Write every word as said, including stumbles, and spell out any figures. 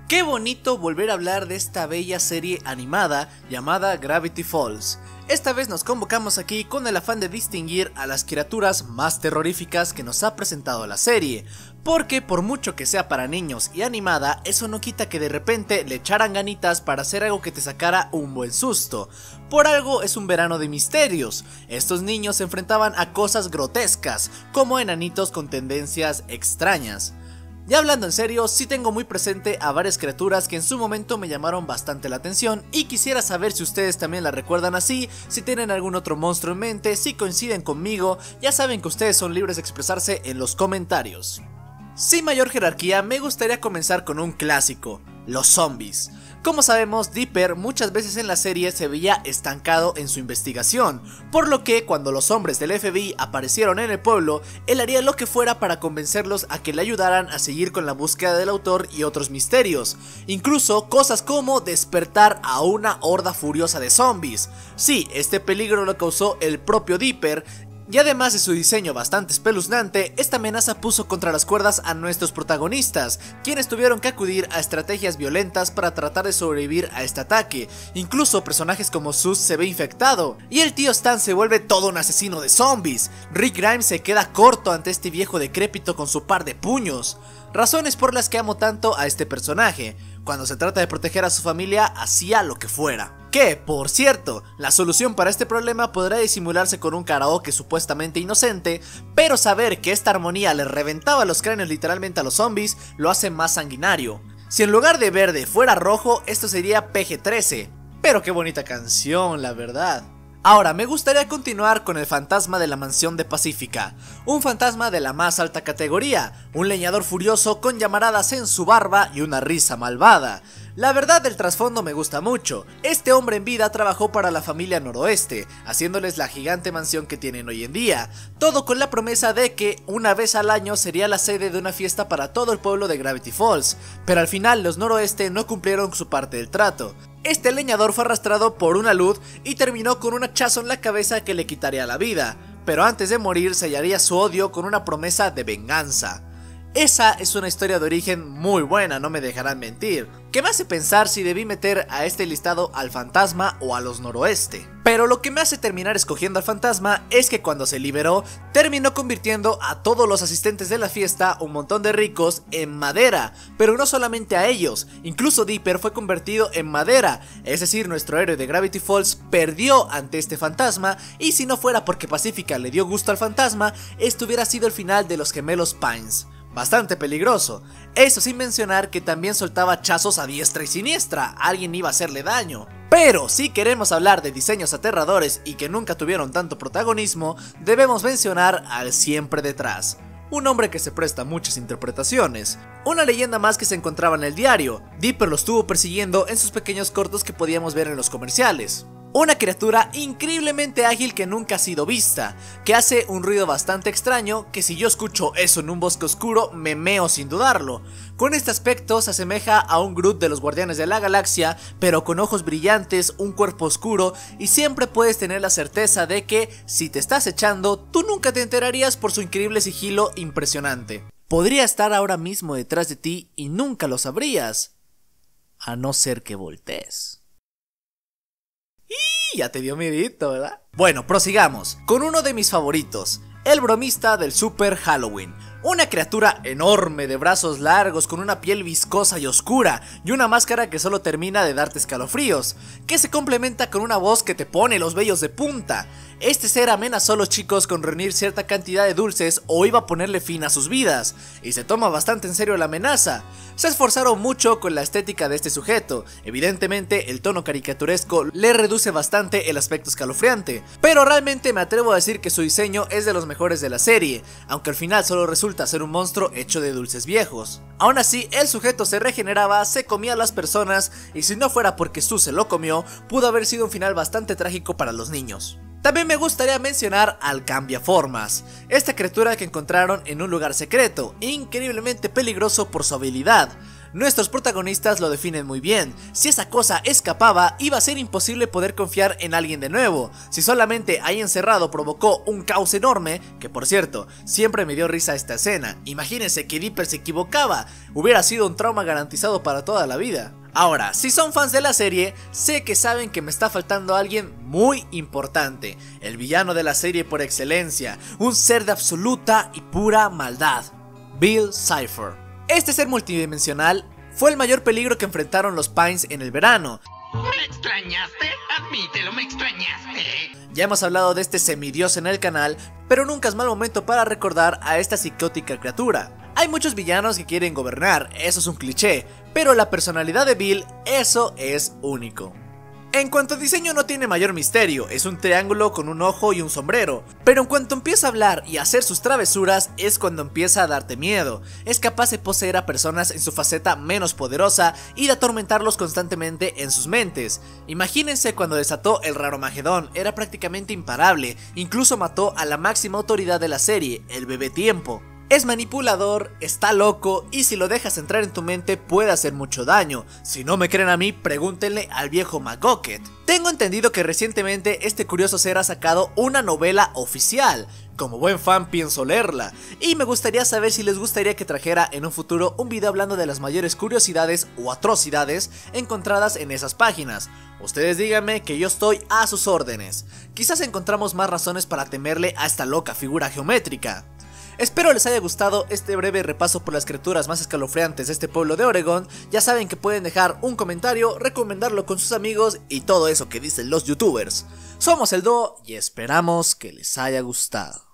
Qué bonito volver a hablar de esta bella serie animada llamada Gravity Falls. Esta vez nos convocamos aquí con el afán de distinguir a las criaturas más terroríficas que nos ha presentado la serie, porque por mucho que sea para niños y animada, eso no quita que de repente le echaran ganitas para hacer algo que te sacara un buen susto. Por algo es un verano de misterios. Estos niños se enfrentaban a cosas grotescas, como enanitos con tendencias extrañas. Ya hablando en serio, sí tengo muy presente a varias criaturas que en su momento me llamaron bastante la atención y quisiera saber si ustedes también la recuerdan así, si tienen algún otro monstruo en mente, si coinciden conmigo. Ya saben que ustedes son libres de expresarse en los comentarios. Sin mayor jerarquía, me gustaría comenzar con un clásico, los zombies. Como sabemos, Dipper muchas veces en la serie se veía estancado en su investigación, por lo que cuando los hombres del F B I aparecieron en el pueblo, él haría lo que fuera para convencerlos a que le ayudaran a seguir con la búsqueda del autor y otros misterios, incluso cosas como despertar a una horda furiosa de zombies. Sí, este peligro lo causó el propio Dipper. Y además de su diseño bastante espeluznante, esta amenaza puso contra las cuerdas a nuestros protagonistas, quienes tuvieron que acudir a estrategias violentas para tratar de sobrevivir a este ataque. Incluso personajes como Sus se ve infectado, y el tío Stan se vuelve todo un asesino de zombies. Rick Grimes se queda corto ante este viejo decrépito con su par de puños. Razones por las que amo tanto a este personaje. Cuando se trata de proteger a su familia, hacía lo que fuera. Que, por cierto, la solución para este problema podrá disimularse con un karaoke supuestamente inocente, pero saber que esta armonía le reventaba los cráneos literalmente a los zombies lo hace más sanguinario. Si en lugar de verde fuera rojo, esto sería P G trece. Pero qué bonita canción, la verdad. Ahora, me gustaría continuar con el fantasma de la mansión de Pacífica, un fantasma de la más alta categoría, un leñador furioso con llamaradas en su barba y una risa malvada. La verdad, el trasfondo me gusta mucho. Este hombre en vida trabajó para la familia Noroeste, haciéndoles la gigante mansión que tienen hoy en día, todo con la promesa de que una vez al año sería la sede de una fiesta para todo el pueblo de Gravity Falls, pero al final los Noroeste no cumplieron su parte del trato. Este leñador fue arrastrado por una luz y terminó con un hachazo en la cabeza que le quitaría la vida, pero antes de morir sellaría su odio con una promesa de venganza. Esa es una historia de origen muy buena, no me dejarán mentir, que me hace pensar si debí meter a este listado al fantasma o a los Noroeste. Pero lo que me hace terminar escogiendo al fantasma es que cuando se liberó, terminó convirtiendo a todos los asistentes de la fiesta, un montón de ricos, en madera. Pero no solamente a ellos, incluso Dipper fue convertido en madera, es decir, nuestro héroe de Gravity Falls perdió ante este fantasma, y si no fuera porque Pacífica le dio gusto al fantasma, esto hubiera sido el final de los gemelos Pines. Bastante peligroso, eso sin mencionar que también soltaba hachazos a diestra y siniestra, alguien iba a hacerle daño. Pero si queremos hablar de diseños aterradores y que nunca tuvieron tanto protagonismo, debemos mencionar al siempre detrás. Un hombre que se presta a muchas interpretaciones. Una leyenda más que se encontraba en el diario. Dipper lo estuvo persiguiendo en sus pequeños cortos que podíamos ver en los comerciales. Una criatura increíblemente ágil que nunca ha sido vista, que hace un ruido bastante extraño, que si yo escucho eso en un bosque oscuro me meo sin dudarlo. Con este aspecto se asemeja a un Groot de los Guardianes de la Galaxia, pero con ojos brillantes, un cuerpo oscuro, y siempre puedes tener la certeza de que si te estás echando, tú nunca te enterarías por su increíble sigilo impresionante. Podría estar ahora mismo detrás de ti y nunca lo sabrías, a no ser que voltees. Ya te dio miedito, ¿verdad? Bueno, prosigamos con uno de mis favoritos, el bromista del Super Halloween. Una criatura enorme de brazos largos con una piel viscosa y oscura y una máscara que solo termina de darte escalofríos, que se complementa con una voz que te pone los vellos de punta. Este ser amenazó a los chicos con reunir cierta cantidad de dulces o iba a ponerle fin a sus vidas, y se toma bastante en serio la amenaza. Se esforzaron mucho con la estética de este sujeto, evidentemente el tono caricaturesco le reduce bastante el aspecto escalofriante, pero realmente me atrevo a decir que su diseño es de los mejores de la serie, aunque al final solo resulta ser un monstruo hecho de dulces viejos. Aún así, el sujeto se regeneraba, se comía a las personas, y si no fuera porque Sus se lo comió, pudo haber sido un final bastante trágico para los niños. También me gustaría mencionar al Cambiaformas, esta criatura que encontraron en un lugar secreto, increíblemente peligroso por su habilidad. Nuestros protagonistas lo definen muy bien. Si esa cosa escapaba, iba a ser imposible poder confiar en alguien de nuevo. Si solamente ahí encerrado provocó un caos enorme, que por cierto, siempre me dio risa esta escena. Imagínense que Dipper se equivocaba, hubiera sido un trauma garantizado para toda la vida. Ahora, si son fans de la serie, sé que saben que me está faltando alguien muy importante, el villano de la serie por excelencia, un ser de absoluta y pura maldad, Bill Cipher. Este ser multidimensional fue el mayor peligro que enfrentaron los Pines en el verano. ¿Me extrañaste? Admítelo, me extrañaste. Ya hemos hablado de este semidios en el canal, pero nunca es mal momento para recordar a esta psicótica criatura. Hay muchos villanos que quieren gobernar, eso es un cliché, pero la personalidad de Bill, eso es único. En cuanto a diseño no tiene mayor misterio, es un triángulo con un ojo y un sombrero, pero en cuanto empieza a hablar y a hacer sus travesuras es cuando empieza a darte miedo. Es capaz de poseer a personas en su faceta menos poderosa y de atormentarlos constantemente en sus mentes. Imagínense cuando desató el Raromagedón, era prácticamente imparable, incluso mató a la máxima autoridad de la serie, el Bebé Tiempo. Es manipulador, está loco y si lo dejas entrar en tu mente puede hacer mucho daño. Si no me creen a mí, pregúntenle al viejo McGucket. Tengo entendido que recientemente este curioso ser ha sacado una novela oficial. Como buen fan pienso leerla, y me gustaría saber si les gustaría que trajera en un futuro un video hablando de las mayores curiosidades o atrocidades encontradas en esas páginas. Ustedes díganme que yo estoy a sus órdenes. Quizás encontramos más razones para temerle a esta loca figura geométrica. Espero les haya gustado este breve repaso por las criaturas más escalofriantes de este pueblo de Oregón. Ya saben que pueden dejar un comentario, recomendarlo con sus amigos y todo eso que dicen los youtubers. Somos el Dúo y esperamos que les haya gustado.